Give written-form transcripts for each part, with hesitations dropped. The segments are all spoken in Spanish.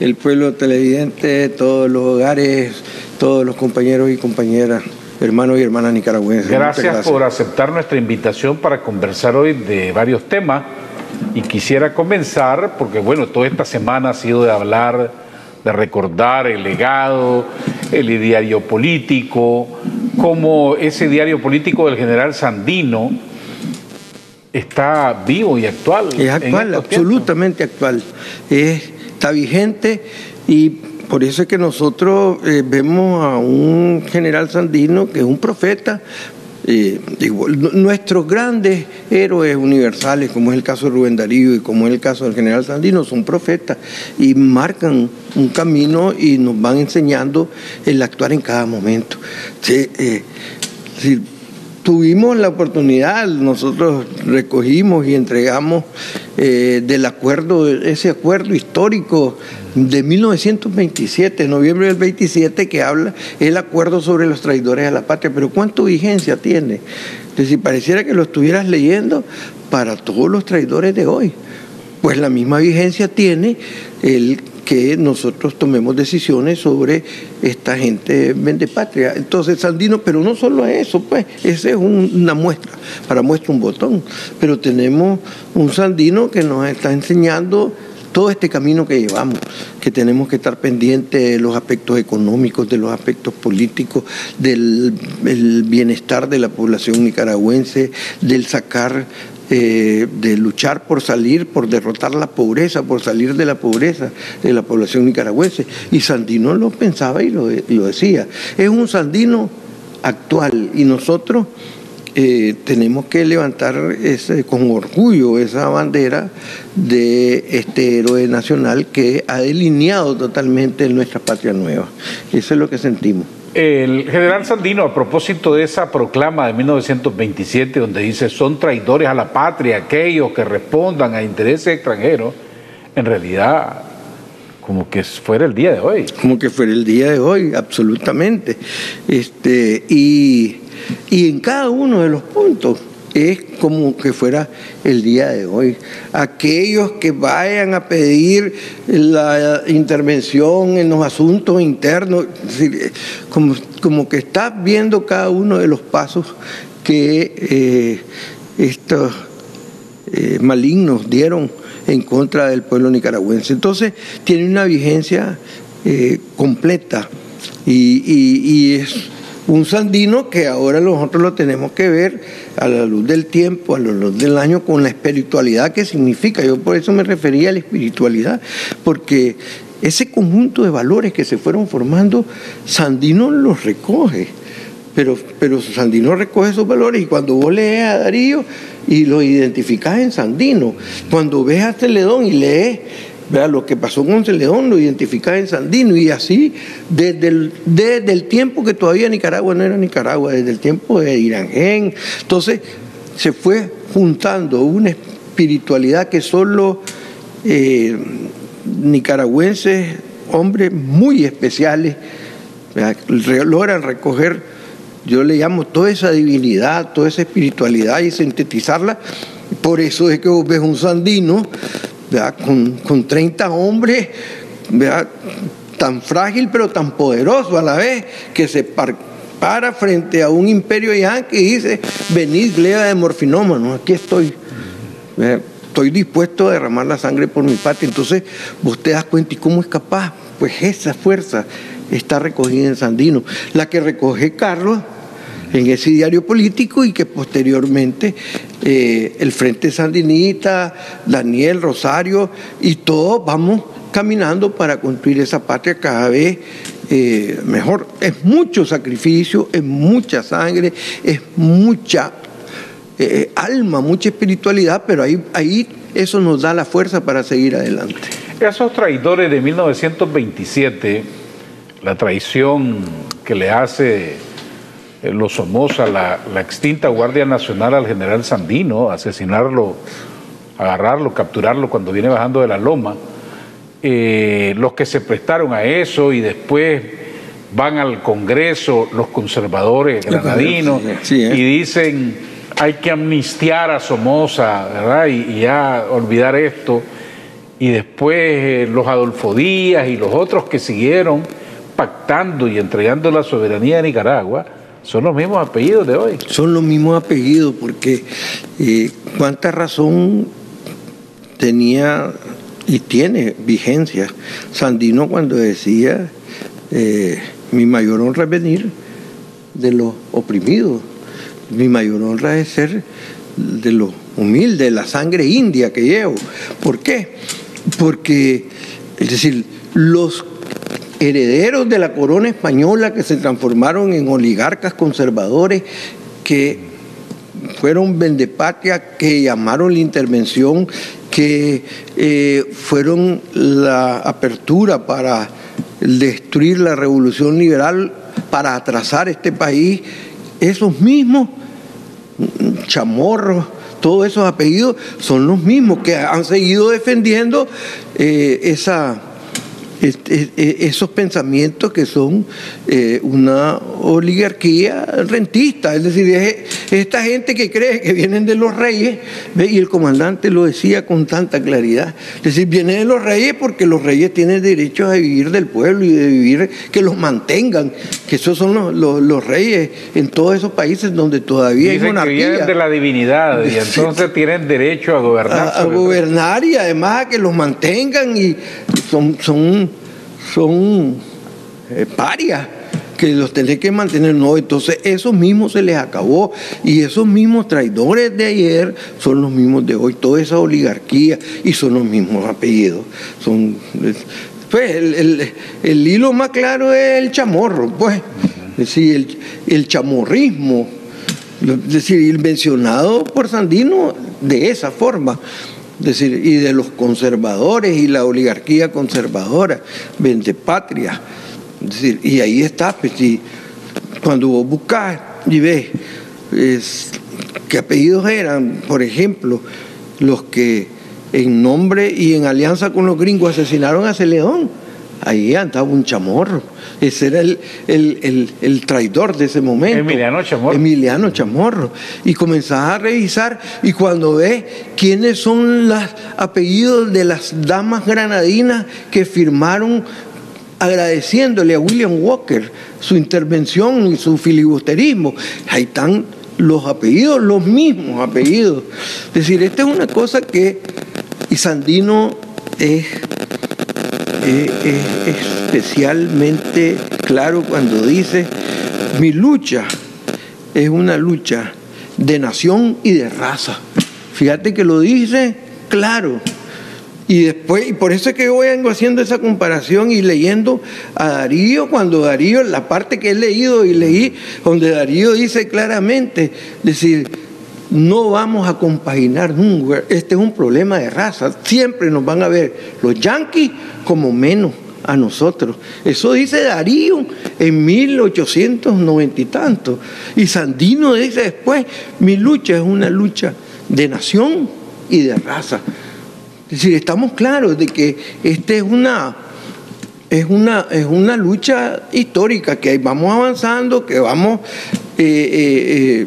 el pueblo televidente, todos los hogares, todos los compañeros y compañeras, hermanos y hermanas nicaragüenses. Gracias por aceptar nuestra invitación para conversar hoy de varios temas. Y quisiera comenzar, porque bueno, toda esta semana ha sido de hablar, de recordar el legado, el diario político, cómo ese diario político del general Sandino está vivo y actual. Es actual, absolutamente actual. Está vigente y por eso es que nosotros vemos a un general Sandino que es un profeta. Nuestros grandes héroes universales, como es el caso de Rubén Darío y como es el caso del general Sandino, son profetas y marcan un camino y nos van enseñando el actuar en cada momento. Tuvimos la oportunidad, nosotros recogimos y entregamos del acuerdo, ese acuerdo histórico de 1927, noviembre del 27, que habla el acuerdo sobre los traidores a la patria. Pero ¿cuánto vigencia tiene? Entonces, si pareciera que lo estuvieras leyendo para todos los traidores de hoy, pues la misma vigencia tiene el que nosotros tomemos decisiones sobre esta gente vendepatria. Entonces Sandino, pero no solo eso, pues, esa es una muestra, para muestra un botón, pero tenemos un Sandino que nos está enseñando todo este camino que llevamos, que tenemos que estar pendientes de los aspectos económicos, de los aspectos políticos, del bienestar de la población nicaragüense, del sacar, de luchar por salir, por derrotar la pobreza, por salir de la pobreza de la población nicaragüense. Y Sandino lo pensaba y lo decía. Es un Sandino actual y nosotros tenemos que levantar con orgullo esa bandera de este héroe nacional que ha delineado totalmente nuestra patria nueva. Eso es lo que sentimos. El general Sandino, a propósito de esa proclama de 1927, donde dice son traidores a la patria aquellos que respondan a intereses extranjeros, en realidad como que fuera el día de hoy. Como que fuera el día de hoy, absolutamente. Y en cada uno de los puntos es como que fuera el día de hoy. Aquellos que vayan a pedir la intervención en los asuntos internos, como que está viendo cada uno de los pasos que estos malignos dieron en contra del pueblo nicaragüense. Entonces tiene una vigencia completa y es un Sandino que ahora nosotros lo tenemos que ver a la luz del tiempo, a la luz del año, con la espiritualidad que significa. Yo por eso me refería a la espiritualidad, porque ese conjunto de valores que se fueron formando, Sandino los recoge, pero Sandino recoge esos valores y cuando vos lees a Darío y lo identificás en Sandino, cuando ves a Celedón y lees, vea, lo que pasó con Celedón lo identificaba en Sandino y así desde el tiempo que todavía Nicaragua no era Nicaragua, desde el tiempo de Irangén. Entonces se fue juntando una espiritualidad que solo nicaragüenses, hombres muy especiales, vea, logran recoger. Yo le llamo toda esa divinidad, toda esa espiritualidad y sintetizarla. Por eso es que vos ves un Sandino, ¿verdad? Con 30 hombres, ¿verdad? Tan frágil pero tan poderoso a la vez, que se para frente a un imperio yanqui y dice: venid, gleba de morfinómanos, aquí estoy, ¿verdad? Estoy dispuesto a derramar la sangre por mi patria. Entonces vos te das cuenta, ¿y cómo es capaz? Pues esa fuerza está recogida en Sandino, la que recoge Carlos en ese diario político y que posteriormente el Frente Sandinista, Daniel, Rosario y todos vamos caminando para construir esa patria cada vez mejor. Es mucho sacrificio, es mucha sangre, es mucha alma, mucha espiritualidad, pero ahí eso nos da la fuerza para seguir adelante. Esos traidores de 1927, la traición que le hace los Somoza, la extinta Guardia Nacional al general Sandino, asesinarlo, agarrarlo, capturarlo cuando viene bajando de la loma, los que se prestaron a eso y después van al Congreso, los conservadores granadinos, y dicen hay que amnistiar a Somoza, ¿verdad? Y ya olvidar esto. y después los Adolfo Díaz y los otros que siguieron pactando y entregando la soberanía de Nicaragua, son los mismos apellidos de hoy. Son los mismos apellidos, porque cuánta razón tenía y tiene vigencia Sandino cuando decía mi mayor honra es venir de los oprimidos, mi mayor honra es ser de los humildes, la sangre india que llevo. ¿Por qué? Porque, es decir, los herederos de la corona española que se transformaron en oligarcas conservadores, que fueron vendepatria, que llamaron la intervención, que fueron la apertura para destruir la revolución liberal, para atrasar este país, esos mismos Chamorro, todos esos apellidos son los mismos que han seguido defendiendo esos pensamientos que son una oligarquía rentista, es decir, esta gente que cree que vienen de los reyes, ¿ve? Y el comandante lo decía con tanta claridad, es decir, vienen de los reyes porque los reyes tienen derecho a vivir del pueblo y de vivir, que los mantengan, que esos son los reyes en todos esos países donde todavía hay monarquía. Que vienen de la divinidad y entonces tienen derecho a gobernar. A gobernar y además a que los mantengan, y son parias que los tenés que mantener. No, entonces esos mismos se les acabó, y esos mismos traidores de ayer son los mismos de hoy, toda esa oligarquía, y son los mismos apellidos. Pues el hilo más claro es el chamorro, pues, es decir, el chamorrismo, es decir, mencionado por Sandino de esa forma. Es decir, y de los conservadores y la oligarquía conservadora, vendepatria. Es decir, y ahí está, pues, y cuando vos buscás y ves qué apellidos eran, por ejemplo, los que en nombre y en alianza con los gringos asesinaron a Celedón, ahí andaba un Chamorro. Ese era el traidor de ese momento. Emiliano Chamorro. Y comenzás a revisar, y cuando ves quiénes son los apellidos de las damas granadinas que firmaron agradeciéndole a William Walker su intervención y su filibusterismo, ahí están los apellidos, los mismos apellidos. Es decir, esta es una cosa que, y Sandino es especialmente claro cuando dice: mi lucha es una lucha de nación y de raza. Fíjate que lo dice claro. Y después, y por eso es que yo vengo haciendo esa comparación y leyendo a Darío, cuando Darío, la parte que he leído y leí, donde Darío dice claramente, decir, no vamos a compaginar nunca, este es un problema de raza, siempre nos van a ver los yanquis como menos a nosotros. Eso dice Darío en 1890 y tanto. Y Sandino dice después: mi lucha es una lucha de nación y de raza. Es decir, estamos claros de que esta es una lucha histórica, que vamos avanzando, que vamos en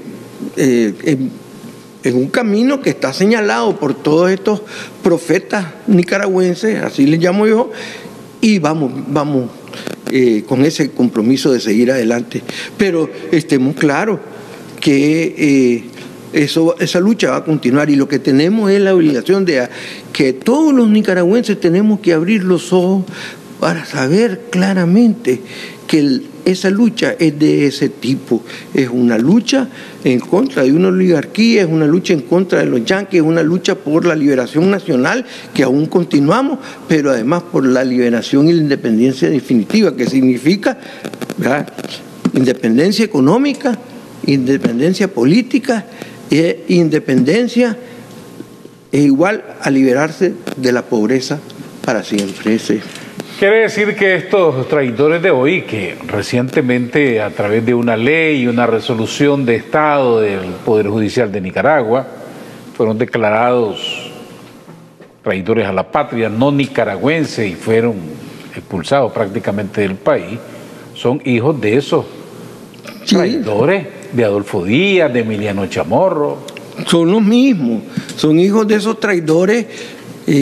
un camino que está señalado por todos estos profetas nicaragüenses, así les llamo yo, y vamos con ese compromiso de seguir adelante. Pero estemos claros que esa lucha va a continuar, y lo que tenemos es la obligación de que todos los nicaragüenses tenemos que abrir los ojos para saber claramente que esa lucha es de ese tipo. Es una lucha en contra de una oligarquía, es una lucha en contra de los yanquis, es una lucha por la liberación nacional, que aún continuamos, pero además por la liberación y la independencia definitiva, que significa, ¿verdad?, independencia económica, independencia política e independencia es igual a liberarse de la pobreza para siempre. Quiere decir que estos traidores de hoy, que recientemente a través de una ley y una resolución de Estado del Poder Judicial de Nicaragua fueron declarados traidores a la patria, no nicaragüenses, y fueron expulsados prácticamente del país, son hijos de esos traidores, de Adolfo Díaz, de Emiliano Chamorro. Son los mismos, son hijos de esos traidores,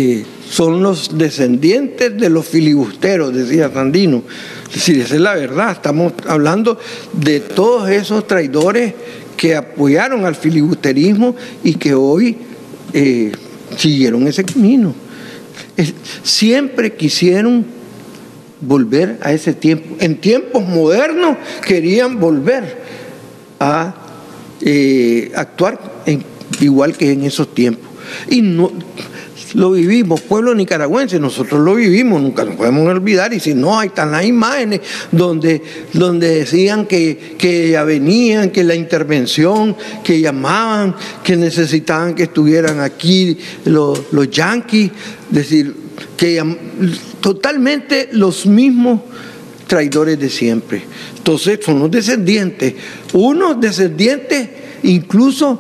son los descendientes de los filibusteros, decía Sandino. Es decir, esa es la verdad. Estamos hablando de todos esos traidores que apoyaron al filibusterismo y que hoy siguieron ese camino. Siempre quisieron volver a ese tiempo. En tiempos modernos querían volver a actuar igual que en esos tiempos. Y no lo vivimos, pueblo nicaragüense, nosotros lo vivimos, nunca nos podemos olvidar. Y si no, ahí están las imágenes donde decían que ya venían, que la intervención, que llamaban, que necesitaban que estuvieran aquí los yanquis, es decir, que totalmente los mismos traidores de siempre. Entonces son los descendientes, unos descendientes incluso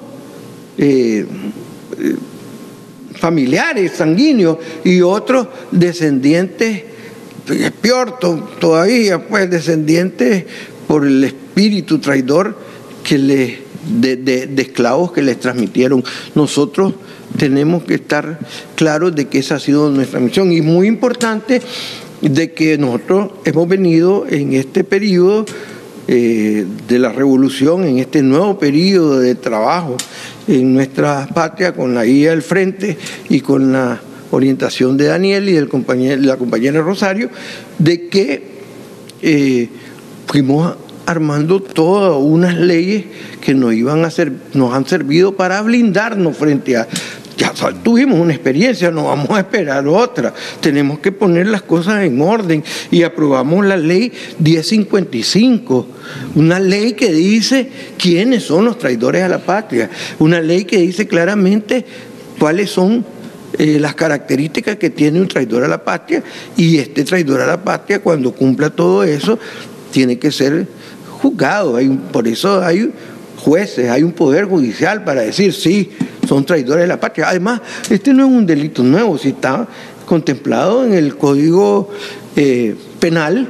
familiares, sanguíneos, y otros descendientes, es peor todavía, pues descendientes por el espíritu traidor que de esclavos que les transmitieron. Nosotros tenemos que estar claros de que esa ha sido nuestra misión, y muy importante de que nosotros hemos venido en este periodo de la revolución, en este nuevo periodo de trabajo en nuestra patria, con la guía del frente y con la orientación de Daniel y la compañera Rosario, de que fuimos armando todas unas leyes que nos han servido para blindarnos frente a... Ya tuvimos una experiencia, no vamos a esperar otra. Tenemos que poner las cosas en orden, y aprobamos la ley 1055, una ley que dice quiénes son los traidores a la patria, una ley que dice claramente cuáles son las características que tiene un traidor a la patria, y este traidor a la patria, cuando cumpla todo eso, tiene que ser juzgado. Por eso hay jueces, hay un poder judicial para decir sí, son traidores de la patria. Además, este no es un delito nuevo, si está contemplado en el Código Penal,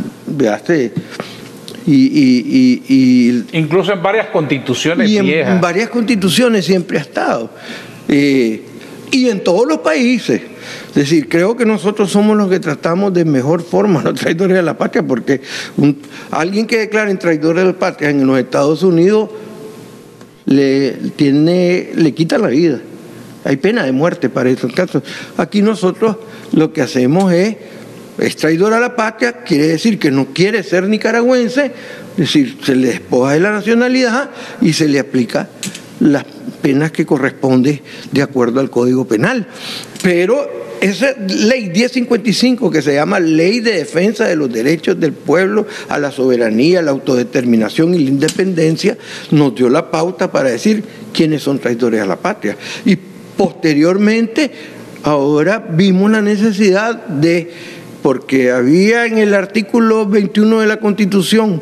incluso en varias constituciones viejas. En varias constituciones siempre ha estado. Y en todos los países. Es decir, creo que nosotros somos los que tratamos de mejor forma a los traidores de la patria, porque alguien que declaren traidores de la patria en los Estados Unidos le quita la vida. Hay pena de muerte para esos casos. Aquí nosotros lo que hacemos es traidor a la patria, quiere decir que no quiere ser nicaragüense, es decir, se le despoja de la nacionalidad y se le aplica las penas que corresponde de acuerdo al Código Penal. Pero esa ley 1055, que se llama Ley de Defensa de los Derechos del Pueblo a la Soberanía, la Autodeterminación y la Independencia, nos dio la pauta para decir quiénes son traidores a la patria. Y posteriormente, ahora vimos la necesidad porque había en el artículo 21 de la Constitución,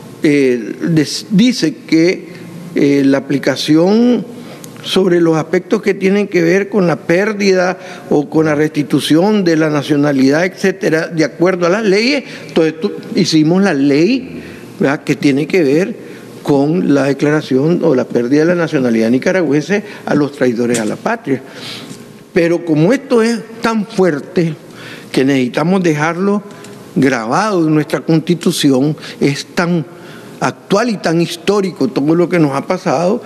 dice que la aplicación sobre los aspectos que tienen que ver con la pérdida o con la restitución de la nacionalidad, etcétera, de acuerdo a las leyes. Entonces hicimos la ley, ¿verdad?, que tiene que ver con la declaración o la pérdida de la nacionalidad nicaragüense a los traidores a la patria. Pero como esto es tan fuerte que necesitamos dejarlo grabado en nuestra Constitución, es tan actual y tan histórico todo lo que nos ha pasado,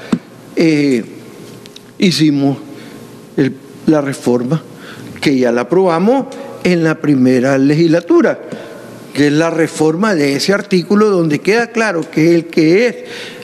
hicimos la reforma, que ya la aprobamos en la primera legislatura, que es la reforma de ese artículo donde queda claro que el que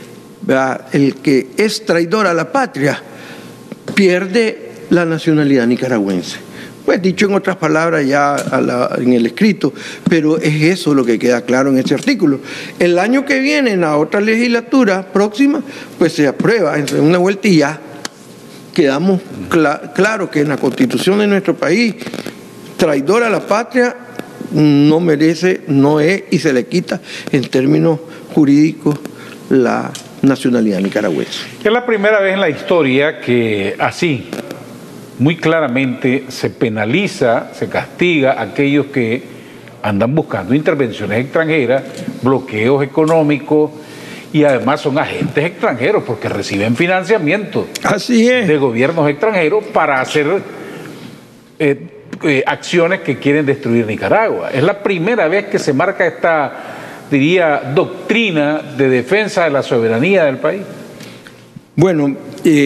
es traidor a la patria pierde la nacionalidad nicaragüense. Pues dicho en otras palabras ya en el escrito, pero es eso lo que queda claro en ese artículo. El año que viene, en la otra legislatura próxima, pues se aprueba en segunda vuelta, y ya quedamos claro que en la Constitución de nuestro país, traidor a la patria no merece, no es, y se le quita en términos jurídicos la nacionalidad nicaragüense. Es la primera vez en la historia que así, muy claramente, se penaliza, se castiga a aquellos que andan buscando intervenciones extranjeras, bloqueos económicos, y además son agentes extranjeros porque reciben financiamiento. Así es. De gobiernos extranjeros para hacer acciones que quieren destruir Nicaragua. Es la primera vez que se marca esta, diría, doctrina de defensa de la soberanía del país. Bueno,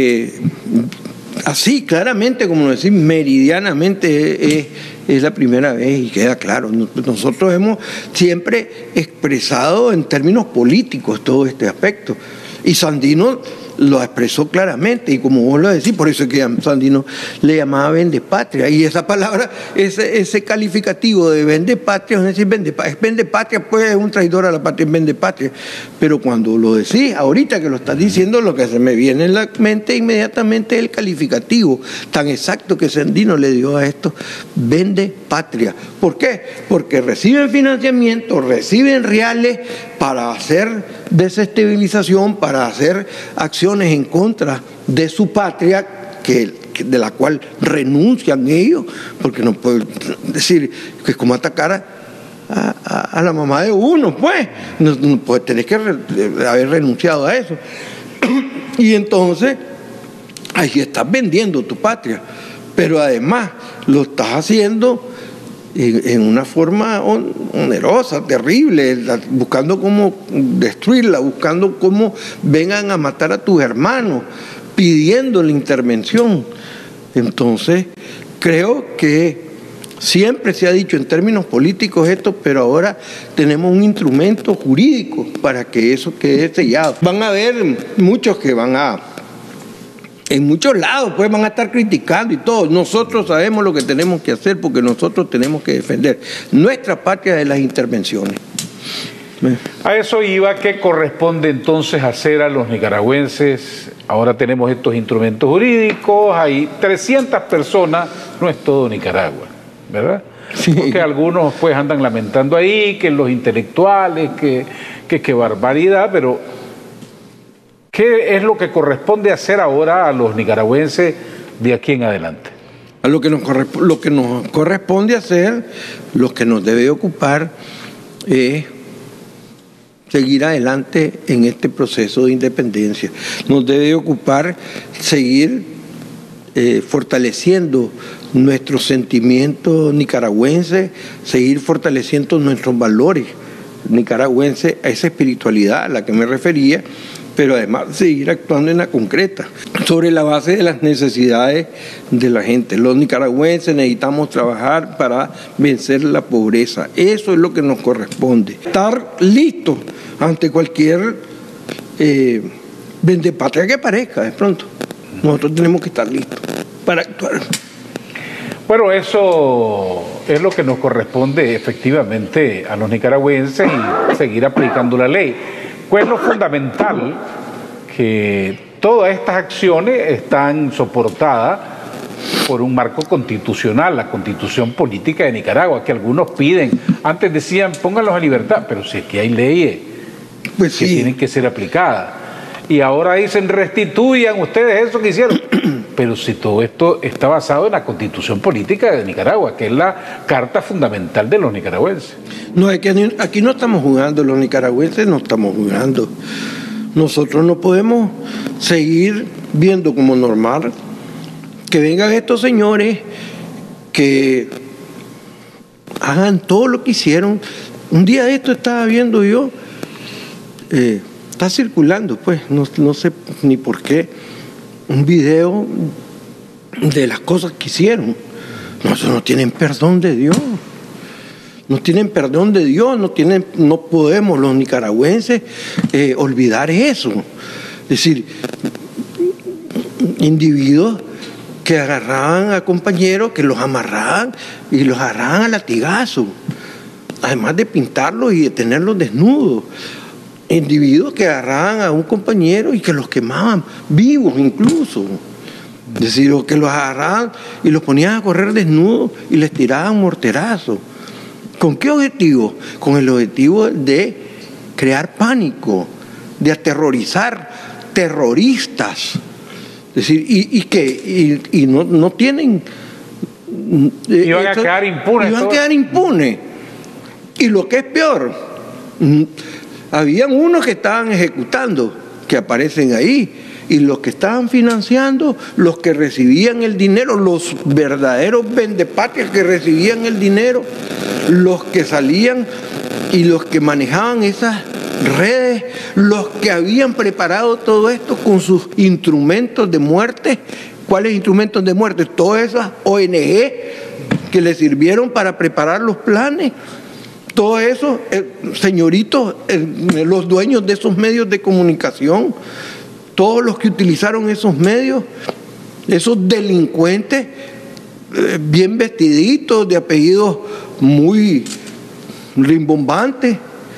así claramente, como lo decís, meridianamente es la primera vez y queda claro. Nosotros hemos siempre expresado en términos políticos todo este aspecto. Y Sandino lo expresó claramente, y como vos lo decís, por eso es que Sandino le llamaba vendepatria, y esa palabra, ese calificativo de vendepatria, es decir, vendepatria, pues es un traidor a la patria, es vendepatria, pero cuando lo decís, ahorita que lo estás diciendo, lo que se me viene en la mente inmediatamente es el calificativo tan exacto que Sandino le dio a esto, vendepatria. ¿Por qué? Porque reciben financiamiento, reciben reales para hacer desestabilización, para hacer acciones en contra de su patria, de la cual renuncian ellos, porque no pueden decir que es como atacar a la mamá de uno, pues, pues tenés que haber renunciado a eso. Y entonces, ahí estás vendiendo tu patria, pero además lo estás haciendo en una forma onerosa, terrible, buscando cómo destruirla, buscando cómo vengan a matar a tus hermanos, pidiendo la intervención. Entonces, creo que siempre se ha dicho en términos políticos esto, pero ahora tenemos un instrumento jurídico para que eso quede sellado. Van a haber muchos que en muchos lados pues van a estar criticando y todo. Nosotros sabemos lo que tenemos que hacer porque nosotros tenemos que defender nuestra patria de las intervenciones. A eso iba. ¿Qué corresponde entonces hacer a los nicaragüenses? Ahora tenemos estos instrumentos jurídicos, hay 300 personas, no es todo Nicaragua, ¿verdad? Sí. Porque algunos pues andan lamentando ahí que los intelectuales, que barbaridad, pero ¿qué es lo que corresponde hacer ahora a los nicaragüenses de aquí en adelante? A lo que nos corresponde hacer, lo que nos debe ocupar es seguir adelante en este proceso de independencia. Nos debe ocupar seguir fortaleciendo nuestros sentimientos nicaragüenses, seguir fortaleciendo nuestros valores nicaragüenses, a esa espiritualidad a la que me refería, pero además seguir actuando en la concreta, sobre la base de las necesidades de la gente. Los nicaragüenses necesitamos trabajar para vencer la pobreza. Eso es lo que nos corresponde. Estar listos ante cualquier vendepatria que aparezca de pronto. Nosotros tenemos que estar listos para actuar. Bueno, eso es lo que nos corresponde efectivamente a los nicaragüenses y seguir aplicando la ley. Pues lo fundamental, que todas estas acciones están soportadas por un marco constitucional, la Constitución Política de Nicaragua, que algunos piden. Antes decían, pónganlos en libertad, pero si es que hay leyes pues que tienen que ser aplicadas. Y ahora dicen, restituyan ustedes eso que hicieron. Pero si todo esto está basado en la Constitución Política de Nicaragua, que es la carta fundamental de los nicaragüenses. No, es que aquí no estamos jugando, los nicaragüenses no estamos jugando. Nosotros no podemos seguir viendo como normal que vengan estos señores que hagan todo lo que hicieron. Un día de esto estaba viendo yo, está circulando, pues, no sé ni por qué, un video de las cosas que hicieron. No tienen perdón de Dios. No tienen perdón de Dios, no podemos los nicaragüenses olvidar eso. Es decir, individuos que agarraban a compañeros, que los amarraban y los agarraban a latigazos, además de pintarlos y de tenerlos desnudos. Individuos que agarraban a un compañero y que los quemaban vivos incluso. Es decir, que los agarraban y los ponían a correr desnudos y les tiraban morterazos. ¿Con qué objetivo? Con el objetivo de crear pánico, de aterrorizar terroristas. Es decir, y no tienen... Iban a quedar impunes. Iban a quedar impunes. Y lo que es peor, habían unos que estaban ejecutando, que aparecen ahí, y los que estaban financiando, los que recibían el dinero, los verdaderos vendepatrias que recibían el dinero, los que salían y los que manejaban esas redes, los que habían preparado todo esto con sus instrumentos de muerte. ¿Cuáles instrumentos de muerte? Todas esas ONG que le sirvieron para preparar los planes. Todos esos señoritos, los dueños de esos medios de comunicación, todos los que utilizaron esos medios, esos delincuentes bien vestiditos, de apellidos muy rimbombantes,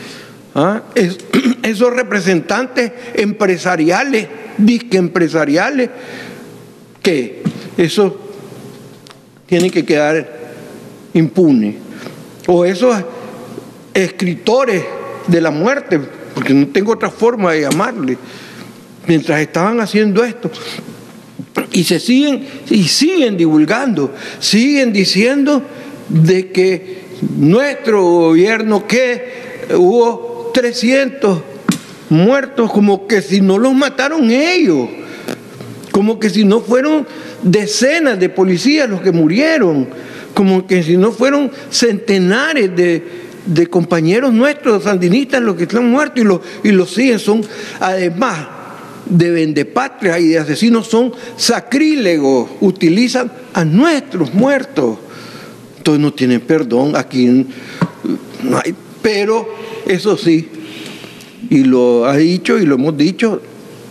esos representantes empresariales, disque empresariales, que eso tiene que quedar impune. O esos escritores de la muerte, porque no tengo otra forma de llamarle, mientras estaban haciendo esto, y siguen divulgando, siguen diciendo de que nuestro gobierno, que hubo 300 muertos, como que si no los mataron ellos, como que si no fueron decenas de policías los que murieron, como que si no fueron centenares de compañeros nuestros sandinistas los que están muertos, y los siguen. Son, además de vendepatrias y de asesinos, son sacrílegos, utilizan a nuestros muertos. Entonces no tienen perdón, aquí no hay. Pero eso sí, y lo ha dicho y lo hemos dicho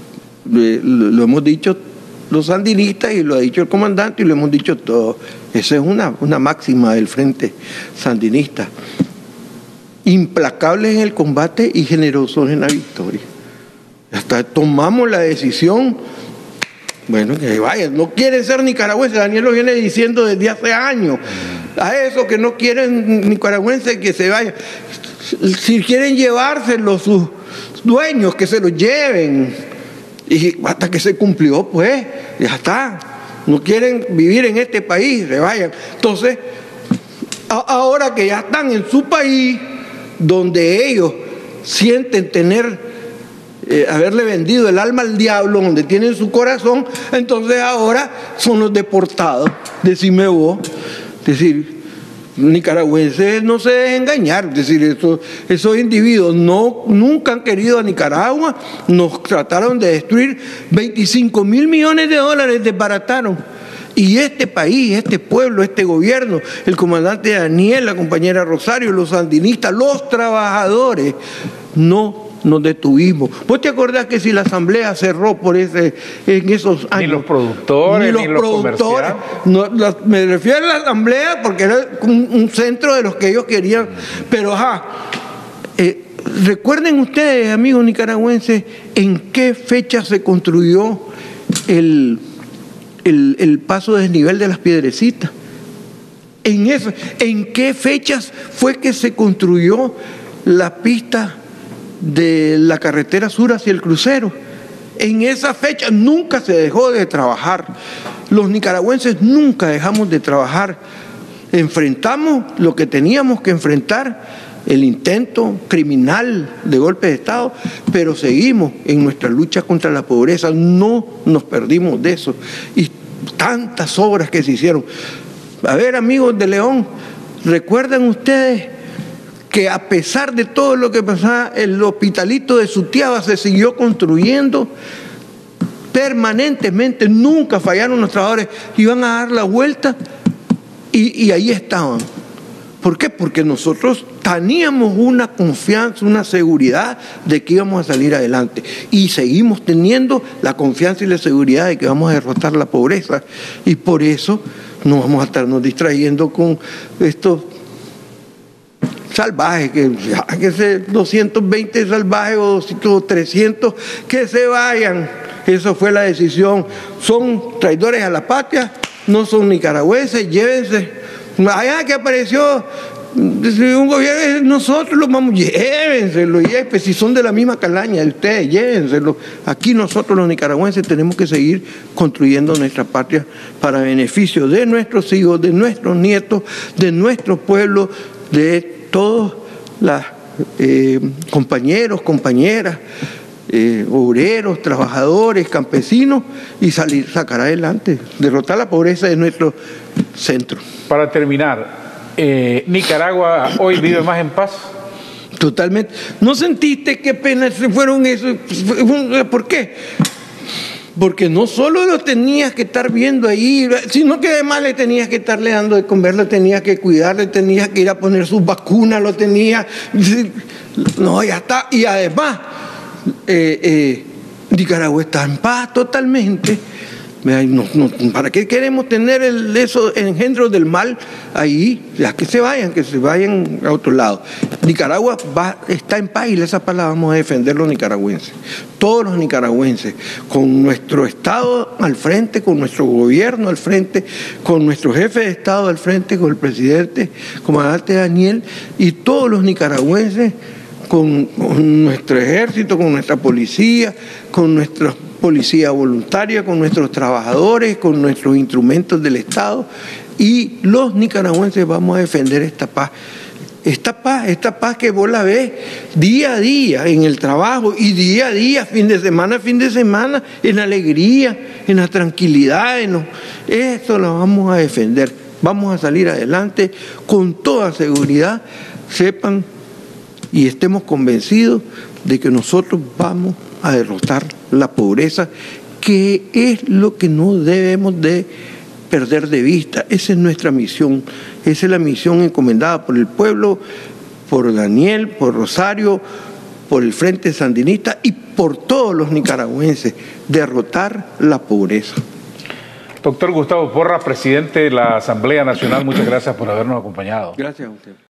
los sandinistas, y lo ha dicho el comandante, y lo hemos dicho todos. Esa es una máxima del Frente Sandinista: implacables en el combate y generosos en la victoria. Hasta tomamos la decisión, bueno, que vayan. No quieren ser nicaragüenses, Daniel lo viene diciendo desde hace años. A esos que no quieren nicaragüenses, que se vayan. Si quieren llevárselos sus dueños, que se los lleven. Y hasta que se cumplió, pues, ya está. No quieren vivir en este país, se vayan. Entonces, ahora que ya están en su país, donde ellos sienten haberle vendido el alma al diablo, donde tienen su corazón, entonces ahora son los deportados. Decime vos. Es decir, nicaragüenses no se dejen engañar. Es decir, esos individuos nunca han querido a Nicaragua. Nos trataron de destruir. 25 mil millones de dólares desbarataron. Y este país, este pueblo, este gobierno, el comandante Daniel, la compañera Rosario, los sandinistas, los trabajadores, no nos detuvimos. ¿Vos te acordás que si la asamblea cerró en esos años? Ni los productores, ni los comerciantes. Me refiero a la asamblea porque era un centro de los que ellos querían. Pero recuerden ustedes, amigos nicaragüenses, en qué fecha se construyó el paso de desnivel de las Piedrecitas. ¿En qué fechas fue que se construyó la pista de la carretera sur hacia el crucero? En esa fecha nunca se dejó de trabajar. Los nicaragüenses nunca dejamos de trabajar. Enfrentamos lo que teníamos que enfrentar, el intento criminal de golpe de Estado, pero seguimos en nuestra lucha contra la pobreza. No nos perdimos de eso. Y tantas obras que se hicieron. A ver, amigos de León, ¿recuerdan ustedes que a pesar de todo lo que pasaba, el hospitalito de Sutiaba se siguió construyendo permanentemente? Nunca fallaron los trabajadores, iban a dar la vuelta y ahí estaban. ¿Por qué? Porque nosotros teníamos una confianza, una seguridad de que íbamos a salir adelante, y seguimos teniendo la confianza y la seguridad de que vamos a derrotar la pobreza, y por eso no vamos a estarnos distrayendo con estos salvajes, que se 220 salvajes o 300 que se vayan. Eso fue la decisión. Son traidores a la patria, no son nicaragüenses, llévense. Allá que apareció un gobierno, nosotros los vamos, llévenselo, pues si son de la misma calaña de ustedes, llévenselo. Aquí nosotros los nicaragüenses tenemos que seguir construyendo nuestra patria para beneficio de nuestros hijos, de nuestros nietos, de nuestro pueblo, de todos los compañeros, compañeras, obreros, trabajadores, campesinos y sacar adelante, derrotar la pobreza de nuestro centro. Para terminar, ¿Nicaragua hoy vive más en paz? Totalmente. ¿No sentiste qué pena se fueron esos? ¿Por qué? Porque no solo lo tenías que estar viendo ahí, sino que además le tenías que estarle dando de comer, le tenías que cuidar, le tenías que ir a poner sus vacunas, lo tenías... No, ya está. Y además, Nicaragua está en paz totalmente. ¿Para qué queremos tener esos engendros del mal ahí? Ya que se vayan a otro lado. Nicaragua está en paz y esa palabra vamos a defender los nicaragüenses. Todos los nicaragüenses, con nuestro Estado al frente, con nuestro gobierno al frente, con nuestro jefe de Estado al frente, con el presidente, comandante Daniel, y todos los nicaragüenses con nuestro ejército, con nuestra policía, con nuestra policía voluntaria, con nuestros trabajadores, con nuestros instrumentos del Estado, y los nicaragüenses vamos a defender esta paz. Esta paz que vos la ves día a día en el trabajo y día a día, fin de semana, en la alegría, en la tranquilidad. Esto lo vamos a defender. Vamos a salir adelante con toda seguridad. Sepan y estemos convencidos de que nosotros vamos a derrotar la pobreza, que es lo que no debemos de perder de vista. Esa es nuestra misión, esa es la misión encomendada por el pueblo, por Daniel, por Rosario, por el Frente Sandinista y por todos los nicaragüenses, derrotar la pobreza. Doctor Gustavo Porras, presidente de la Asamblea Nacional, muchas gracias por habernos acompañado. Gracias a usted.